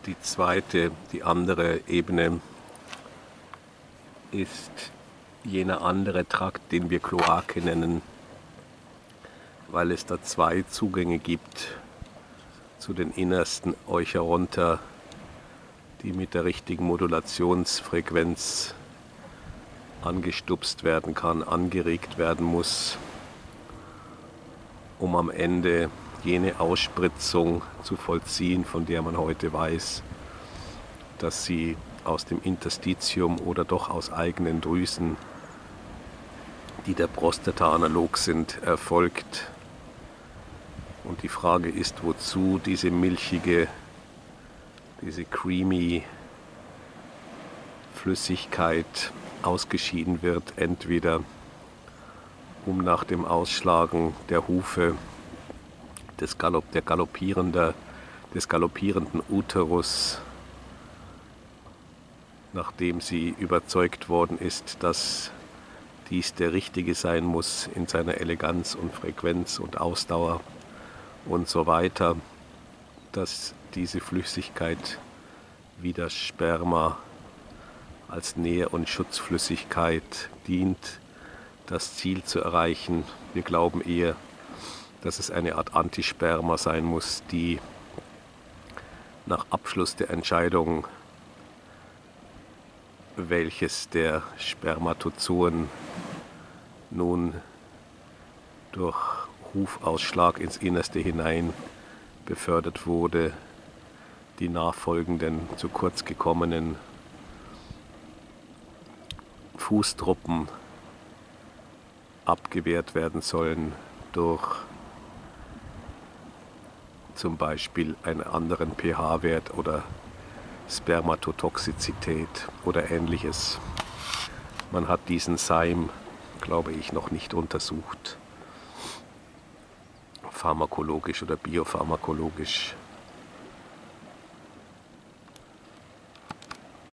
Die andere Ebene ist jener andere Trakt, den wir Kloake nennen, weil es da zwei Zugänge gibt zu den innersten Eucheronta, die mit der richtigen Modulationsfrequenz angestupst werden kann, angeregt werden muss, um am Ende jene Ausspritzung zu vollziehen, von der man heute weiß, dass sie aus dem Interstitium oder doch aus eigenen Drüsen, die der Prostata analog sind, erfolgt. Und die Frage ist, wozu diese milchige, diese creamy Flüssigkeit ausgeschieden wird, entweder um nach dem Ausschlagen der Hufe des galoppierenden Uterus, nachdem sie überzeugt worden ist, dass dies der richtige sein muss in seiner Eleganz und Frequenz und Ausdauer und so weiter, dass diese Flüssigkeit wie das Sperma als Nähr- und Schutzflüssigkeit dient, das Ziel zu erreichen. Wir glauben eher, dass es eine Art Antisperma sein muss, die nach Abschluss der Entscheidung, welches der Spermatozoen nun durch Hufausschlag ins Innerste hinein befördert wurde, die nachfolgenden zu kurz gekommenen Fußtruppen abgewehrt werden sollen durch zum Beispiel einen anderen pH-Wert oder Spermatotoxizität oder ähnliches. Man hat diesen Seim, glaube ich, noch nicht untersucht, pharmakologisch oder biopharmakologisch.